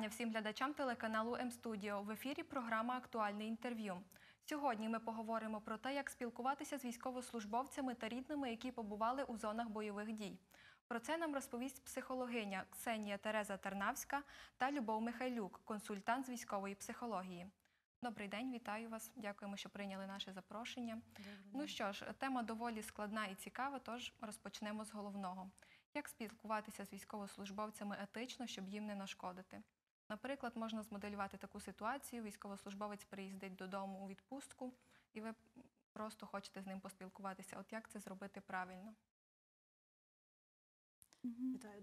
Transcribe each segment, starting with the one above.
Вітання всім глядачам телеканалу М-студіо. В ефірі програма «Актуальне інтерв'ю». Сьогодні ми поговоримо про те, як спілкуватися з військовослужбовцями та рідними, які побували у зонах бойових дій. Про це нам розповість психологиня Ксенія Тереза Тарнавська та Любов Михайлюк, консультант з військової психології. Добрий день, вітаю вас. Дякуємо, що прийняли наше запрошення. Ну що ж, тема доволі складна і цікава, тож розпочнемо з головного. Як спілкуватися з військовослужбовцями етично, щоб їм не нашкодити? Наприклад, можна змоделювати таку ситуацію: військовослужбовець приїздить додому у відпустку, і ви просто хочете з ним поспілкуватися. От як це зробити правильно? Вітаю,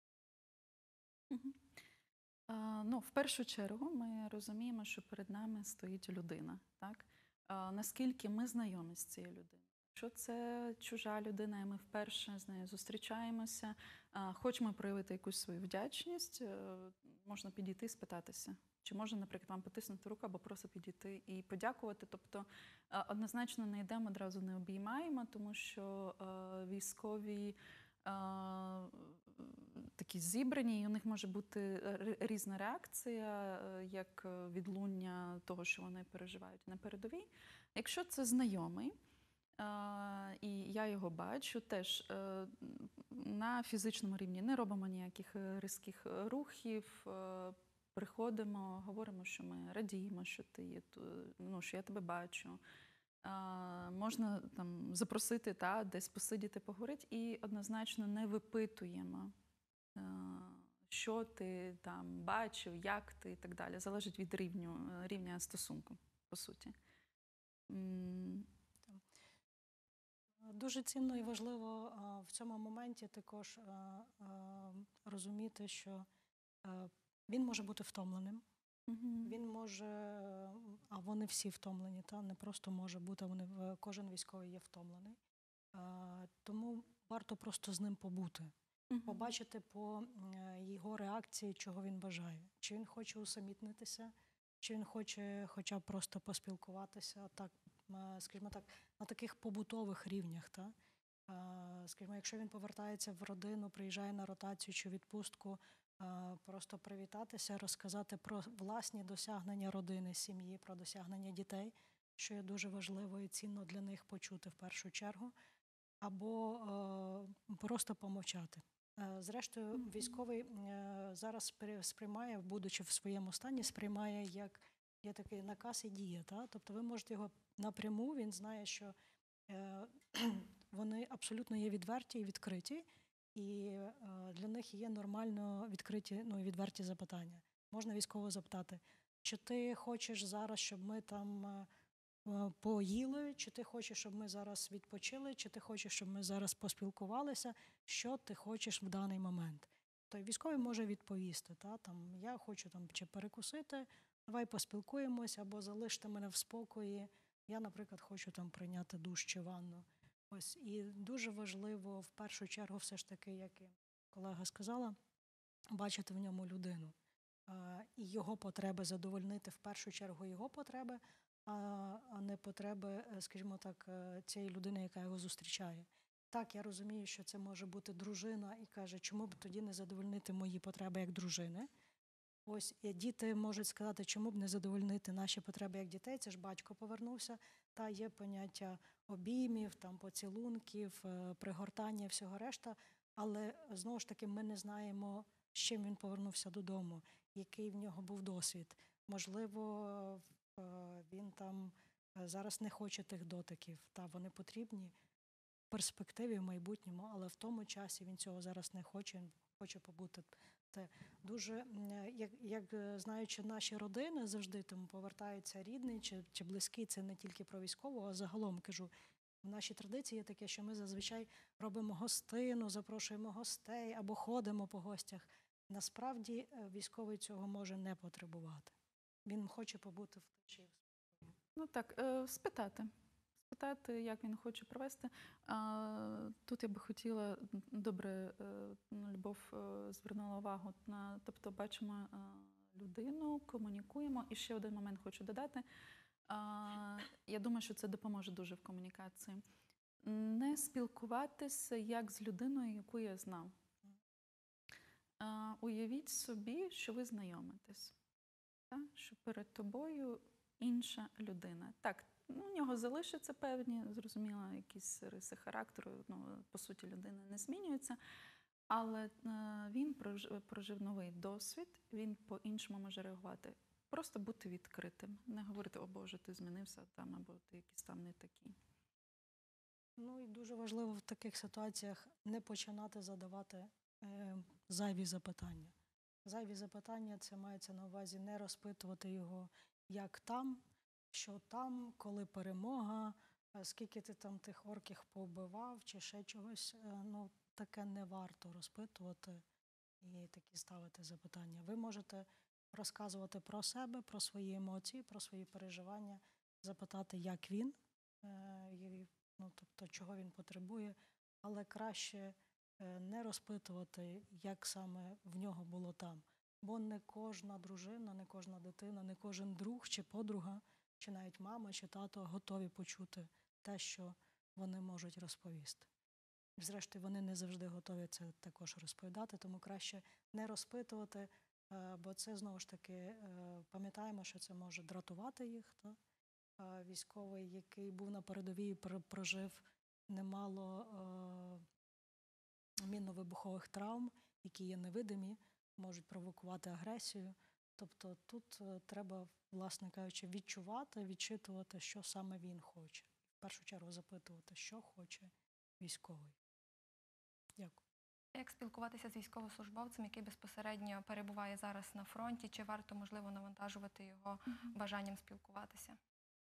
думаю. В першу чергу ми розуміємо, що перед нами стоїть людина. Так? Наскільки ми знайомі з цією людиною? Якщо це чужа людина, і ми вперше з нею зустрічаємося, хочемо проявити якусь свою вдячність, можна підійти і спитатися. Чи можна, наприклад, вам потиснути руку або просто підійти і подякувати. Тобто однозначно не йдемо, одразу не обіймаємо, тому що військові такі зібрані, і у них може бути різна реакція, як відлуння того, що вони переживають на передовій. Якщо це знайомий, і я його бачу, теж на фізичному рівні не робимо ніяких різких рухів, приходимо, говоримо, що ми радіємо, що ти є, що я тебе бачу. Можна там запросити, десь посидіти, поговорити, і однозначно не випитуємо, що ти там бачив, як ти і так далі. Залежить від рівня стосунку, по суті. Дуже цінно і важливо в цьому моменті також розуміти, що він може бути втомленим. Він може, а вони всі втомлені, не просто може бути, кожен військовий є втомлений. Тому варто просто з ним побути, побачити по його реакції, чого він бажає. Чи він хоче усамітнитися, чи він хоче хоча б просто поспілкуватися, скажімо так, на таких побутових рівнях. Скажімо, якщо він повертається в родину, приїжджає на ротацію чи відпустку, просто привітатися, розказати про власні досягнення родини, сім'ї, про досягнення дітей, що є дуже важливо і цінно для них почути в першу чергу, або просто помовчати. Зрештою, військовий зараз сприймає, будучи в своєму стані, сприймає як є такий наказ і дія. Тобто ви можете його напряму, він знає, що вони абсолютно є відверті і відкриті, і для них є нормально відкриті, і відверті запитання. Можна військово запитати, чи ти хочеш зараз, щоб ми там поїли, чи ти хочеш, щоб ми зараз відпочили, чи ти хочеш, щоб ми зараз поспілкувалися, що ти хочеш в даний момент. То військовий може відповісти, я хочу чи перекусити, давай поспілкуємося, або залиште мене в спокої, я, наприклад, хочу прийняти душ чи ванну. Ось, і дуже важливо в першу чергу все ж таки, як і колега сказала, бачити в ньому людину. І його потреби задовольнити в першу чергу його потреби, а не потреби, скажімо так, цієї людини, яка його зустрічає. Так, я розумію, що це може бути дружина і каже, чому б тоді не задовольнити мої потреби як дружини. Ось, і діти можуть сказати, чому б не задовольнити наші потреби як дітей, це ж батько повернувся, є поняття обіймів, поцілунків, пригортання, всього решта, але, знову ж таки, ми не знаємо, з чим він повернувся додому, який в нього був досвід. Можливо, він зараз не хоче тих дотиків, вони потрібні в перспективі, в майбутньому, але в тому часі він цього зараз не хоче, він хоче побути. Дуже, як знаючи наші родини, завжди повертаються рідний чи близький, це не тільки про військового, а загалом кажу, в нашій традиції є таке, що ми зазвичай робимо гостину, запрошуємо гостей або ходимо по гостях. Насправді військовий цього може не потребувати. Він хоче побути в тиші. Спитати, як він хоче провести. Тут я би хотіла, добре, Любов звернула увагу, тобто бачимо людину, комунікуємо. І ще один момент хочу додати. Я думаю, що це допоможе дуже в комунікації. Не спілкуватися як з людиною, яку я знав. Уявіть собі, що ви знайомитесь, та? Що перед тобою інша людина. Так, у нього залишаться певні, зрозуміло, якісь риси характеру, по суті, людина не змінюється, але він прожив новий досвід, він по-іншому може реагувати. Просто бути відкритим, не говорити, о Боже, ти змінився там, або ти якийсь там не такий. Ну і дуже важливо в таких ситуаціях не починати задавати зайві запитання. Зайві запитання — це мається на увазі не розпитувати його, як там, що там, коли перемога, скільки ти там тих орків повбивав чи ще чогось. Ну, таке не варто розпитувати і такі ставити запитання. Ви можете розказувати про себе, про свої емоції, про свої переживання, запитати, як він, ну, тобто, чого він потребує, але краще не розпитувати, як саме в нього було там. Бо не кожна дружина, не кожна дитина, не кожен друг чи подруга, чи навіть мама, чи тато готові почути те, що вони можуть розповісти. Зрештою, вони не завжди готові це також розповідати, тому краще не розпитувати, бо це, знову ж таки, пам'ятаємо, що це може дратувати їх. Військовий, який був на передовій, прожив немало мінно-вибухових травм, які є невидимі, можуть провокувати агресію. Тобто тут треба, власне кажучи, відчувати, відчитувати, що саме він хоче. В першу чергу запитувати, що хоче військовий. Дякую. Як спілкуватися з військовослужбовцем, який безпосередньо перебуває зараз на фронті? Чи варто, можливо, навантажувати його бажанням спілкуватися?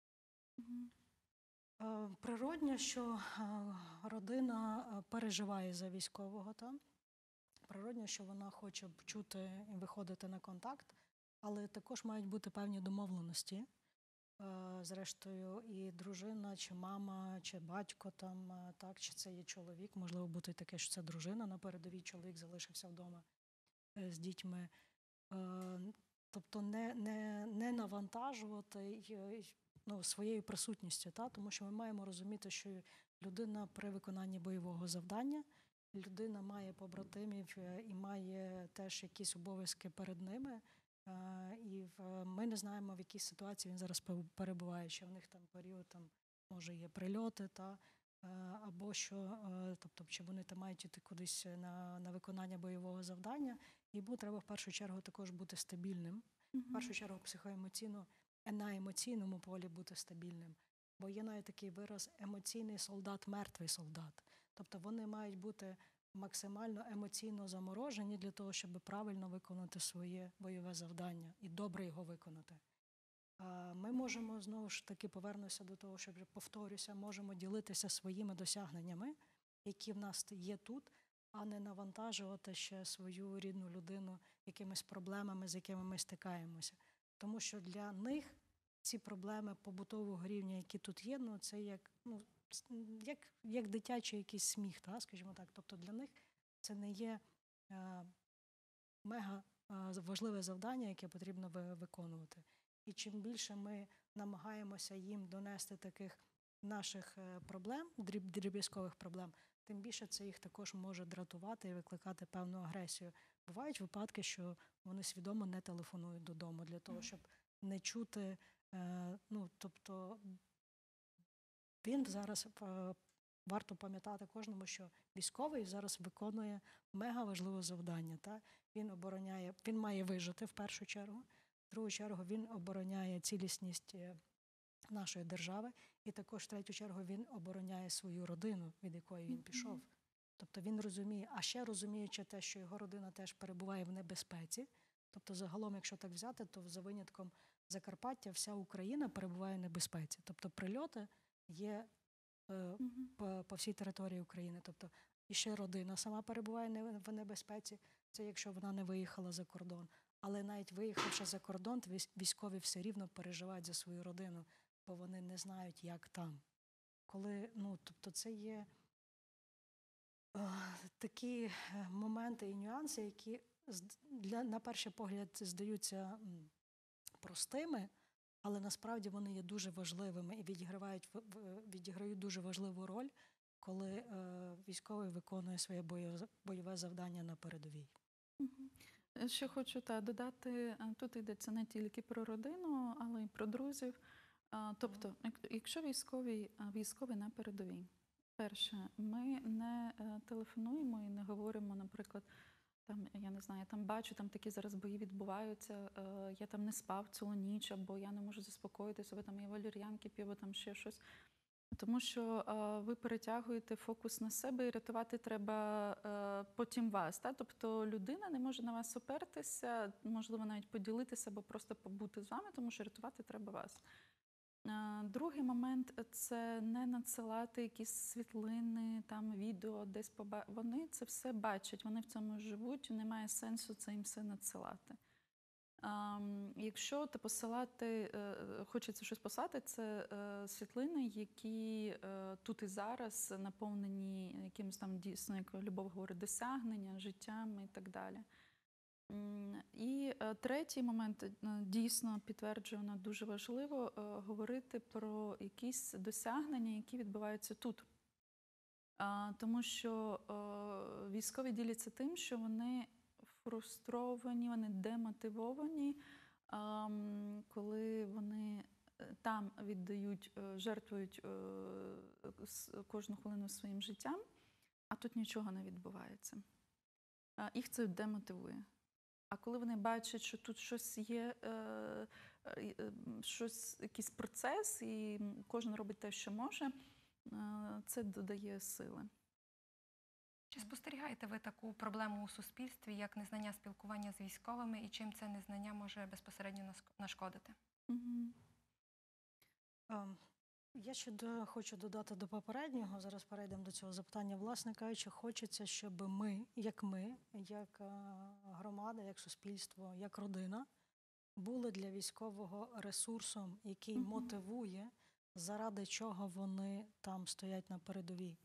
Природньо, що родина переживає за військового там. Природньо, що вона хоче чути і виходити на контакт, але також мають бути певні домовленості. Зрештою, і дружина, чи мама, чи батько там, так, чи це є чоловік, можливо бути таке, що це дружина на передовій, чоловік залишився вдома з дітьми. Тобто не навантажувати своєю присутністю, тому що ми маємо розуміти, що людина при виконанні бойового завдання, людина має побратимів і має теж якісь обов'язки перед ними. І ми не знаємо, в якій ситуації він зараз перебуває, що в них там період, там, може, є прильоти, або що, тобто, чи вони там мають йти кудись на виконання бойового завдання, і треба в першу чергу також бути стабільним, в першу чергу психоемоційно, на емоційному полі бути стабільним. Бо є навіть такий вираз «емоційний солдат, мертвий солдат». Тобто вони мають бути максимально емоційно заморожені для того, щоб правильно виконати своє бойове завдання і добре його виконати. Ми можемо, знову ж таки, повернутися до того, що, повторюся, можемо ділитися своїми досягненнями, які в нас є тут, а не навантажувати ще свою рідну людину якимись проблемами, з якими ми стикаємося. Тому що для них ці проблеми побутового рівня, які тут є, це як дитячий якийсь сміх, скажімо так. Тобто для них це не є мега важливе завдання, яке потрібно виконувати. І чим більше ми намагаємося їм донести таких наших проблем, дріб'язкових проблем, тим більше це їх також може дратувати і викликати певну агресію. Бувають випадки, що вони свідомо не телефонують додому для того, щоб не чути, тобто він зараз, варто пам'ятати кожному, що військовий зараз виконує мега важливе завдання. Він має вижити в першу чергу, в другу чергу він обороняє цілісність нашої держави, і також в третю чергу він обороняє свою родину, від якої він пішов. Тобто він розуміє, а ще розуміючи те, що його родина теж перебуває в небезпеці, тобто загалом, якщо так взяти, то за винятком Закарпаття вся Україна перебуває в небезпеці. Тобто прильоти є по всій території України. Тобто і ще родина сама перебуває в небезпеці, це якщо вона не виїхала за кордон. Але навіть виїхавши за кордон, військові все рівно переживають за свою родину, бо вони не знають, як там. Тобто це є такі моменти і нюанси, які на перший погляд здаються простими, але насправді вони є дуже важливими і відіграють дуже важливу роль, коли військовий виконує своє бойове завдання на передовій. Мгм. Ще хочу додати, тут йдеться не тільки про родину, але й про друзів. Тобто, якщо військовий на передовій, перше, ми не телефонуємо і не говоримо, наприклад, там, я не знаю, я там бачу, там такі зараз бої відбуваються, я там не спав цілу ніч, або я не можу заспокоїтися, або там я валер'янки п'ю, або там ще щось. Тому що ви перетягуєте фокус на себе і рятувати треба потім вас. Тобто людина не може на вас опертися, можливо, навіть поділитися або просто побути з вами, тому що рятувати треба вас. Другий момент – це не надсилати якісь світлини, там, відео, десь Вони це все бачать, вони в цьому живуть, немає сенсу це їм все надсилати. Якщо хочеться щось послати, це світлини, які тут і зараз наповнені якимось там дійсно, як Любов говорить, досягнення, життям і так далі. І третій момент, дійсно підтверджено, дуже важливо говорити про якісь досягнення, які відбуваються тут. Тому що військові діляться тим, що вони фрустровані, вони демотивовані, коли вони там віддають, жертвують кожну хвилину своїм життям, а тут нічого не відбувається. Їх це демотивує. А коли вони бачать, що тут щось є, якийсь процес, і кожен робить те, що може, це додає сили. Чи спостерігаєте ви таку проблему у суспільстві, як незнання спілкування з військовими, і чим це незнання може безпосередньо нашкодити? Мгм. Я ще хочу додати до попереднього, зараз перейдемо до цього запитання. Власне кажучи, хочеться, щоб ми, як громада, як суспільство, як родина, були для військового ресурсом, який Мгм. мотивує, заради чого вони там стоять на передовій.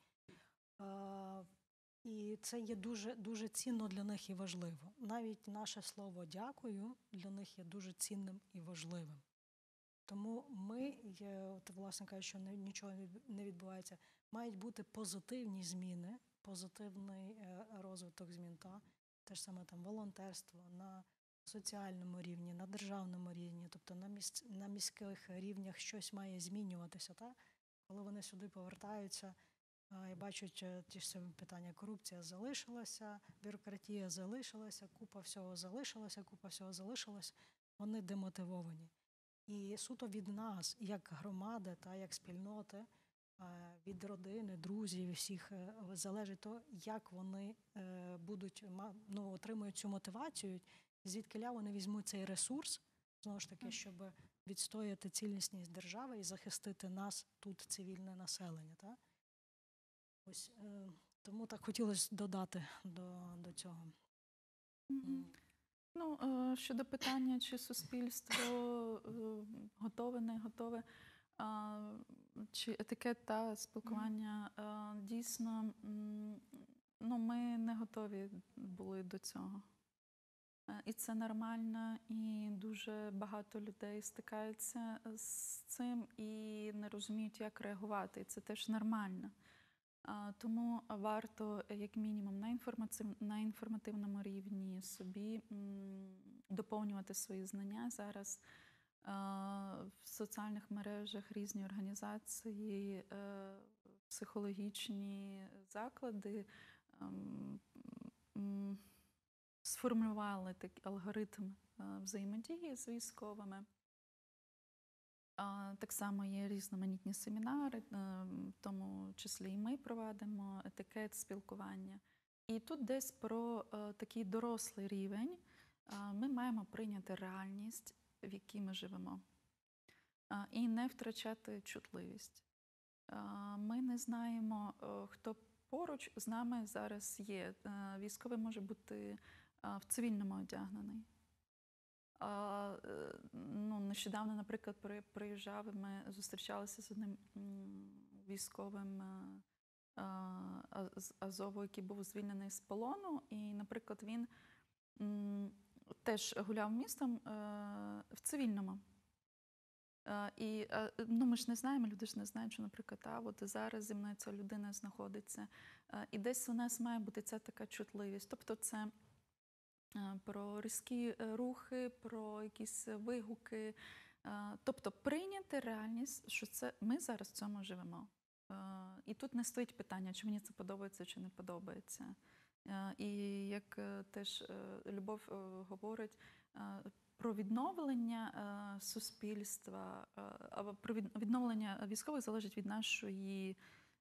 І це є дуже, дуже цінно для них і важливо. Навіть наше слово «дякую» для них є дуже цінним і важливим. Тому власне кажучи, що нічого не відбувається, мають бути позитивні зміни, позитивний розвиток змін, те ж саме там волонтерство на соціальному рівні, на державному рівні, тобто на міських рівнях щось має змінюватися. Коли вони сюди повертаються і бачать ті ж самі питання, корупція залишилася, бюрократія залишилася, купа всього залишилася, вони демотивовані. І суто від нас, як громади, як спільноти, від родини, друзів, всіх залежить то, як вони отримують цю мотивацію, звідкиля вони візьмуть цей ресурс, знову ж таки, щоб відстояти цілісність держави і захистити нас, тут цивільне населення. Ось, тому так хотілося додати до цього. Мгм. Щодо питання, чи суспільство готове, не готове, чи етикет та спілкування, дійсно, ми не готові були до цього. І це нормально, і дуже багато людей стикаються з цим і не розуміють, як реагувати, і це теж нормально. Тому варто, як мінімум, на інформативному рівні собі доповнювати свої знання. Зараз в соціальних мережах різні організації, психологічні заклади сформулювали такий алгоритм взаємодії з військовими. Так само є різноманітні семінари, в тому числі і ми проводимо етикет спілкування. І тут десь про такий дорослий рівень ми маємо прийняти реальність, в якій ми живемо, і не втрачати чутливість. Ми не знаємо, хто поруч з нами зараз є. Військовий може бути в цивільному одягнений. Нещодавно, наприклад, приїжджав, ми зустрічалися з одним військовим з Азову, який був звільнений з полону, і, наприклад, він теж гуляв містом в цивільному. І ми ж не знаємо, люди ж не знають, що, наприклад, от зараз зі мною ця людина знаходиться. І десь у нас має бути ця така чутливість. Тобто це про різкі рухи, про якісь вигуки. Тобто прийняти реальність, що це ми зараз в цьому живемо. І тут не стоїть питання, чи мені це подобається, чи не подобається. І як теж Любов говорить, про відновлення суспільства, або про відновлення військових залежить від нашої,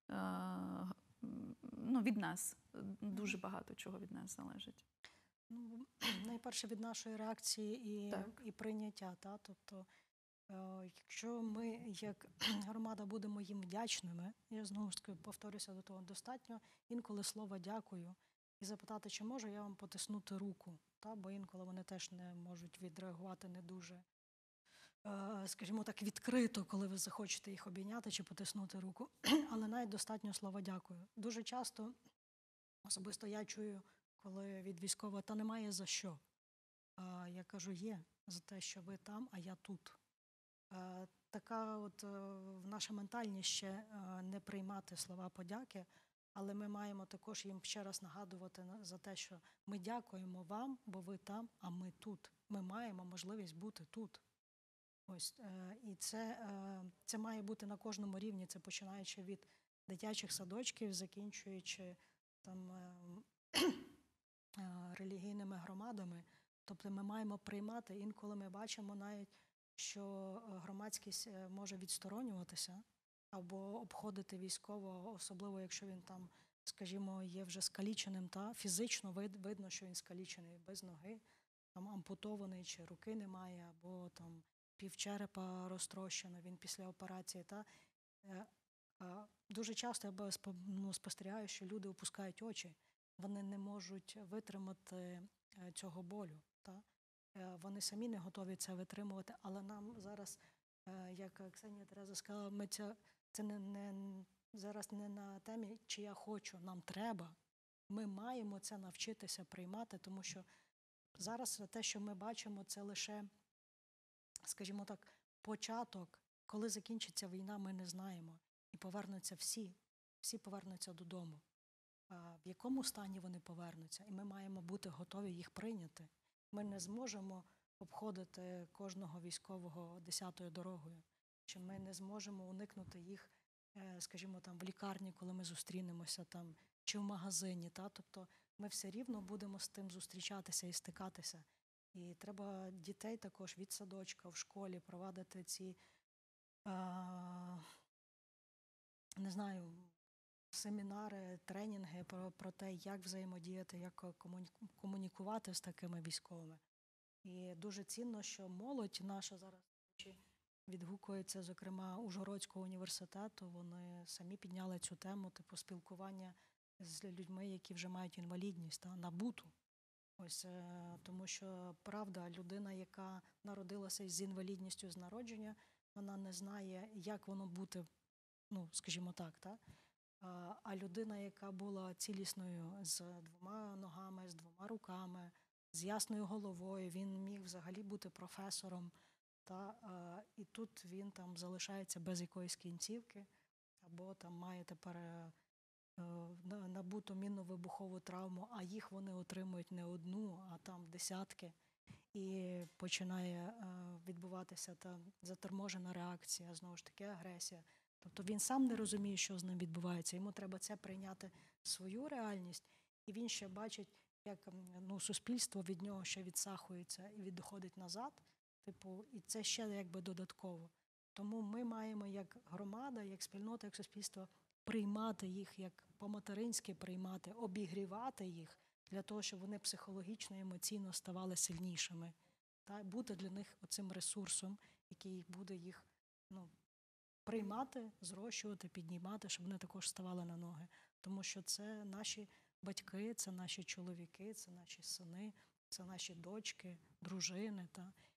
від нас. Дуже багато чого від нас залежить. Ну, найперше від нашої реакції Так. і прийняття. Тобто, якщо ми як громада будемо їм вдячними, я знову ж таки повторюся до того, достатньо інколи слова «дякую» і запитати, чи можу я вам потиснути руку, бо інколи вони теж не можуть відреагувати не дуже, скажімо так, відкрито, коли ви захочете їх обійняти чи потиснути руку, але навіть достатньо слова «дякую». Дуже часто, особисто я чую, коли від військового, та немає за що. Я кажу, є за те, що ви там, а я тут. Така от наша ментальність ще не приймати слова подяки, але ми маємо також їм ще раз нагадувати за те, що ми дякуємо вам, бо ви там, а ми тут. Ми маємо можливість бути тут. Ось, і це має бути на кожному рівні, це починаючи від дитячих садочків, закінчуючи там релігійними громадами. Тобто ми маємо приймати, інколи ми бачимо навіть, що громадськість може відсторонюватися або обходити військового, особливо якщо він там, скажімо, є вже скаліченим, фізично видно, що він скалічений без ноги, там ампутований, чи руки немає, або там півчерепа розтрощено, він після операції. Дуже часто я спостерігаю, що люди опускають очі, вони не можуть витримати цього болю. Вони самі не готові це витримувати, але нам зараз, як Ксенія Тереза сказала, це зараз не на темі, чи я хочу, нам треба. Ми маємо це навчитися приймати, тому що зараз те, що ми бачимо, це лише, скажімо так, початок. Коли закінчиться війна, ми не знаємо. І повернуться всі повернуться додому. В якому стані вони повернуться? І ми маємо бути готові їх прийняти. Ми не зможемо обходити кожного військового 10-ю дорогою, чи ми не зможемо уникнути їх, скажімо, там в лікарні, коли ми зустрінемося там, чи в магазині. Тобто ми все рівно будемо з тим зустрічатися і стикатися. І треба дітей також від садочка в школі провадити ці, не знаю, семінари, тренінги про те, як взаємодіяти, як комунікувати з такими військовими. І дуже цінно, що молодь наша зараз відгукується, зокрема, Ужгородського університету. Вони самі підняли цю тему, спілкування з людьми, які вже мають інвалідність, набуту. Ось, тому що, правда, людина, яка народилася з інвалідністю з народження, вона не знає, як воно бути, скажімо так. А людина, яка була цілісною з 2 ногами, з 2 руками, з ясною головою, він міг взагалі бути професором. І тут він там залишається без якоїсь кінцівки, або там має тепер набуту мінно-вибухову травму, а їх вони отримують не одну, а там десятки. І починає відбуватися та заторможена реакція, знову ж таки агресія. Тобто він сам не розуміє, що з ним відбувається. Йому треба це прийняти свою реальність, і він ще бачить, як суспільство від нього ще відсахується і відходить назад. І це ще якби додатково. Тому ми маємо як громада, як спільнота, як суспільство приймати їх, як по-материнськи приймати, обігрівати їх для того, щоб вони психологічно і емоційно ставали сильнішими. Бути для них оцим ресурсом, який буде їх приймати, зрощувати, піднімати, щоб вони також ставали на ноги. Тому що це наші батьки, це наші чоловіки, це наші сини, це наші дочки, дружини,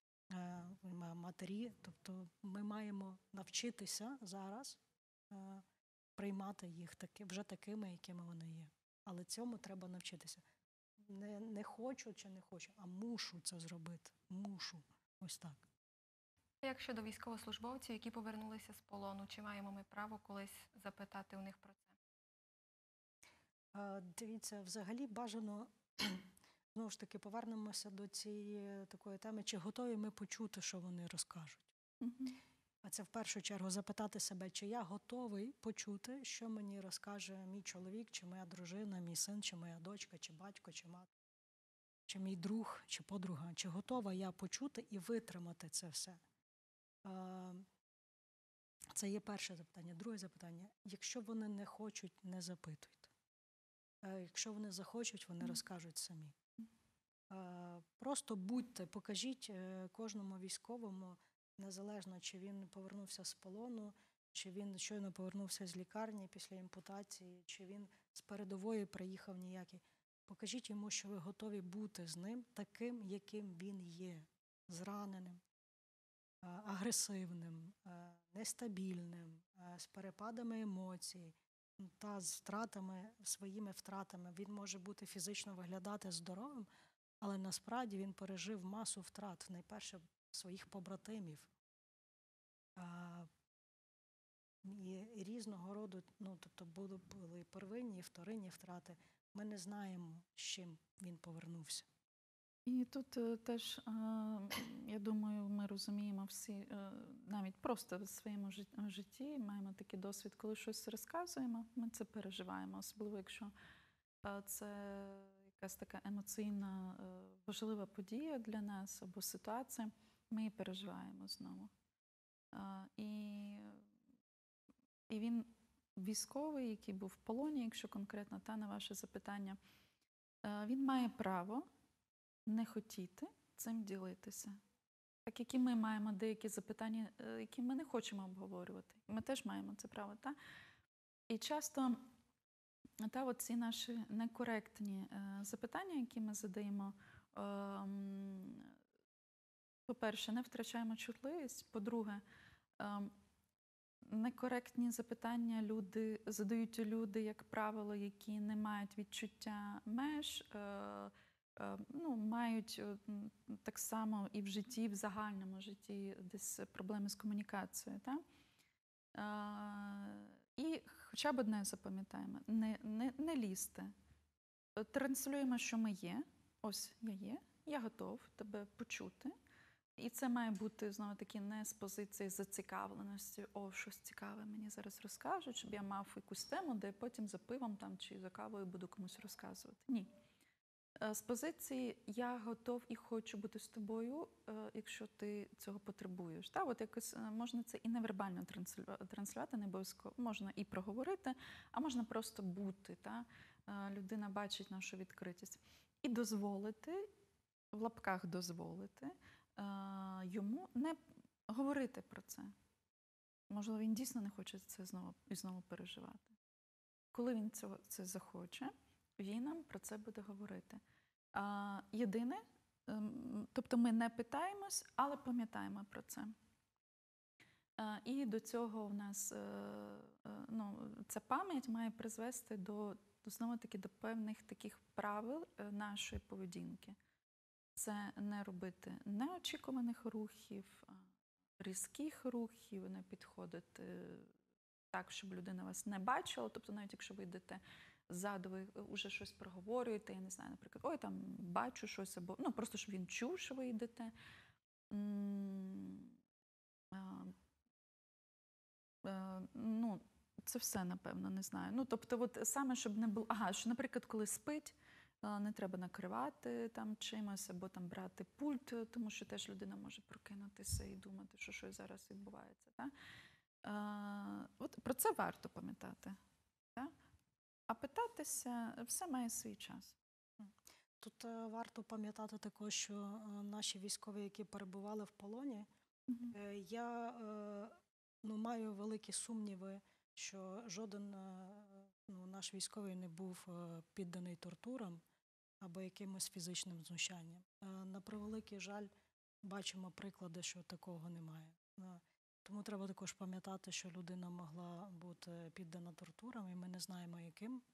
матері. Тобто ми маємо навчитися зараз приймати їх вже такими, якими вони є. Але цьому треба навчитися. Не хочу чи не хочу, а мушу це зробити. Мушу. Ось так. Як щодо військовослужбовців, які повернулися з полону, чи маємо ми право колись запитати у них про це? Дивіться, взагалі бажано знову ж таки повернемося до цієї такої теми, чи готові ми почути, що вони розкажуть. Мгм. А це в першу чергу запитати себе, чи я готовий почути, що мені розкаже мій чоловік, чи моя дружина, мій син, чи моя дочка, чи батько, чи мати, чи мій друг, чи подруга. Чи готова я почути і витримати це все? А, Це є перше запитання. Друге запитання. Якщо вони не хочуть, не запитуйте. Якщо вони захочуть, вони розкажуть самі. Просто будьте, покажіть кожному військовому, незалежно, чи він повернувся з полону, чи він щойно повернувся з лікарні після ампутації, чи він з передової приїхав ніякий. Покажіть йому, що ви готові бути з ним таким, яким він є. Зраненим, агресивним, нестабільним, з перепадами емоцій та з втратами, своїми втратами. Він може бути фізично виглядати здоровим, але насправді він пережив масу втрат, найперше своїх побратимів. І різного роду, тобто були первинні і вторинні втрати. Ми не знаємо, з чим він повернувся. І тут теж, я думаю, ми розуміємо всі, навіть просто в своєму житті маємо такий досвід, коли щось розказуємо, ми це переживаємо, особливо якщо це якась така емоційна, важлива подія для нас або ситуація, ми її переживаємо знову. І він військовий, який був в полоні, якщо конкретно на ваше запитання, він має право не хотіти цим ділитися. Так як і ми маємо деякі запитання, які ми не хочемо обговорювати. Ми теж маємо це право. І часто ці наші некоректні запитання, які ми задаємо, по-перше, не втрачаємо чутливість, по-друге, некоректні запитання задають люди, як правило, які не мають відчуття меж, мають так само і в житті, і в загальному житті десь проблеми з комунікацією. І хоча б одне запам'ятаємо, не лізьте. Транслюємо, що ми є, ось я є, я готов тебе почути. І це має бути, знову таки, не з позиції зацікавленості, щось цікаве мені зараз розкажуть, щоб я мав якусь тему, де потім за пивом чи за кавою буду комусь розказувати. Ні. З позиції «я готов і хочу бути з тобою, якщо ти цього потребуєш». От якось можна це і невербально транслювати, не обов'язково. Можна і проговорити, а можна просто бути. Людина бачить нашу відкритість. І дозволити, в лапках дозволити, йому не говорити про це. Можливо, він дійсно не хоче це знову і знову переживати. Коли він це захоче, він нам про це буде говорити. Єдине, тобто ми не питаємось, але пам'ятаємо про це. І до цього в нас ця пам'ять має призвести знову-таки до певних таких правил нашої поведінки. Це не робити неочікуваних рухів, різких рухів, не підходити так, щоб людина вас не бачила. Тобто навіть якщо ви йдете ззаду, ви вже щось проговорюєте, я не знаю, наприклад, там бачу щось, або просто щоб він чув, що ви йдете. Це все, напевно, не знаю. Тобто, саме, щоб не було, що, наприклад, коли спить, не треба накривати чимось, або брати пульт, тому що теж людина може прокинутися і думати, що щось зараз відбувається. Про це варто пам'ятати. А питатися, все має свій час. Тут варто пам'ятати також, що наші військові, які перебували в полоні, я маю великі сумніви, що жоден наш військовий не був підданий тортурам або якимось фізичним знущанням. На превеликий жаль, бачимо приклади, що такого немає. Тому треба також пам'ятати, що людина могла бути піддана тортурам, і ми не знаємо, яким.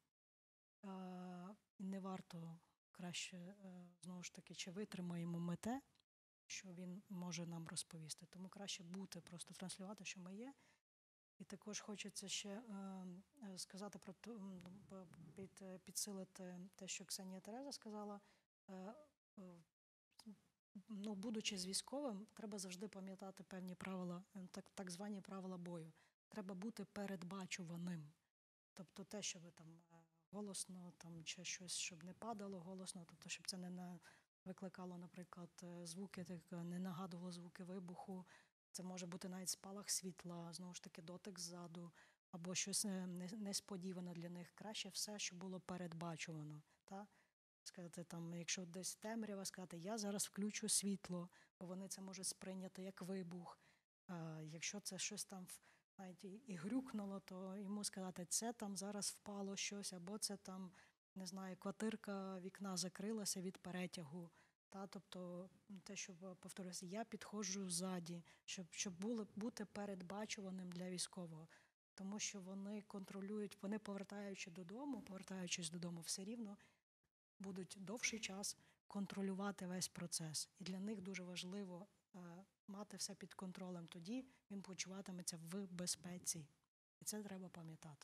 І не варто краще, знову ж таки, чи витримаємо ми те, що він може нам розповісти. Тому краще бути, просто транслювати, що ми є. І також хочеться ще сказати, підсилити те, що Ксенія Тереза сказала, е, е, ну, будучи з військовим, треба завжди пам'ятати певні правила, так звані правила бою. Треба бути передбачуваним. Тобто те, що ви там голосно там, чи щось, щоб не падало голосно, тобто щоб це не викликало, наприклад, звуки, не нагадувало звуки вибуху. Це може бути навіть спалах світла, знову ж таки дотик ззаду, або щось несподіване для них. Краще все, що було передбачувано. Та? Сказати, там, якщо десь темрява, сказати, я зараз включу світло, бо вони це можуть сприйняти як вибух. Якщо це щось там навіть і грюкнуло, то йому сказати, це там зараз впало щось, або це там, не знаю, квартирка вікна закрилася від перетягу. Та, тобто те, що повторюся, я підходжу ззаді, щоб бути передбачуваним для військового. Тому що вони контролюють, вони повертаючись додому, все рівно будуть довший час контролювати весь процес. І для них дуже важливо мати все під контролем. Тоді він почуватиметься в безпеці. І це треба пам'ятати.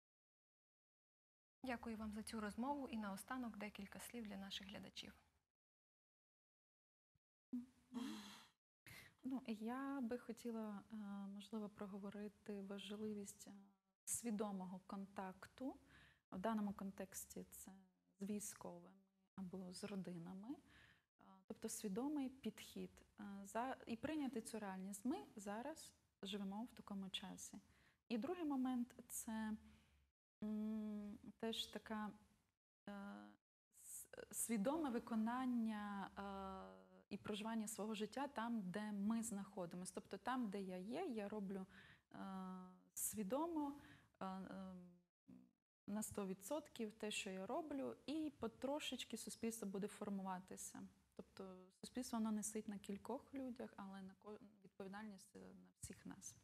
Дякую вам за цю розмову і наостанок декілька слів для наших глядачів. Ну, я би хотіла, можливо, проговорити важливість свідомого контакту. В даному контексті це з військовими або з родинами. Тобто свідомий підхід. І прийняти цю реальність. Ми зараз живемо в такому часі. І другий момент – це теж така свідоме виконання і проживання свого життя там, де ми знаходимося. Тобто там, де я є, я роблю свідомо на 100% те, що я роблю, і потрошечки суспільство буде формуватися. Тобто суспільство воно несить на кількох людях, але відповідальність на всіх нас.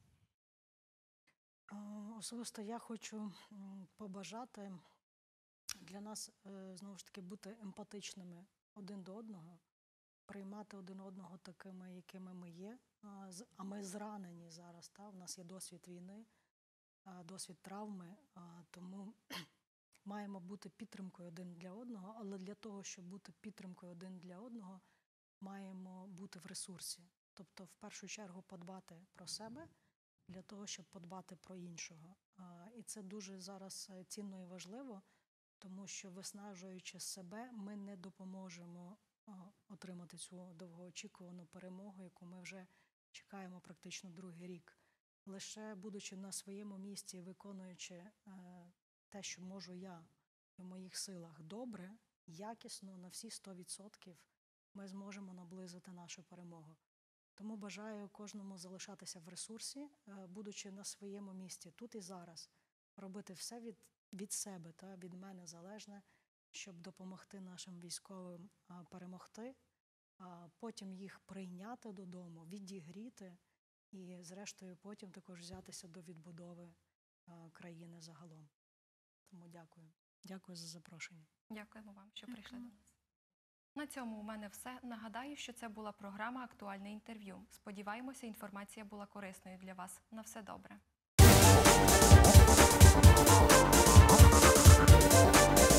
Особисто я хочу побажати для нас, знову ж таки, бути емпатичними один до одного, приймати один одного такими, якими ми є. А ми зранені зараз, та? У нас є досвід війни, досвід травми, тому маємо бути підтримкою один для одного, але для того, щоб бути підтримкою один для одного, маємо бути в ресурсі. Тобто, в першу чергу, подбати про себе, для того, щоб подбати про іншого. І це дуже зараз цінно і важливо, тому що, виснажуючи себе, ми не допоможемо отримати цю довгоочікувану перемогу, яку ми вже чекаємо практично другий рік. Лише будучи на своєму місці, виконуючи те, що можу я в моїх силах добре, якісно, на всі 100%, ми зможемо наблизити нашу перемогу. Тому бажаю кожному залишатися в ресурсі, будучи на своєму місці тут і зараз, робити все від себе, та від мене залежне, щоб допомогти нашим військовим перемогти, потім їх прийняти додому, відігріти і, зрештою, потім також взятися до відбудови країни загалом. Тому дякую. Дякую за запрошення. Дякуємо вам, що прийшли до нас. На цьому у мене все. Нагадаю, що це була програма «Актуальне інтерв'ю». Сподіваємося, інформація була корисною для вас. На все добре.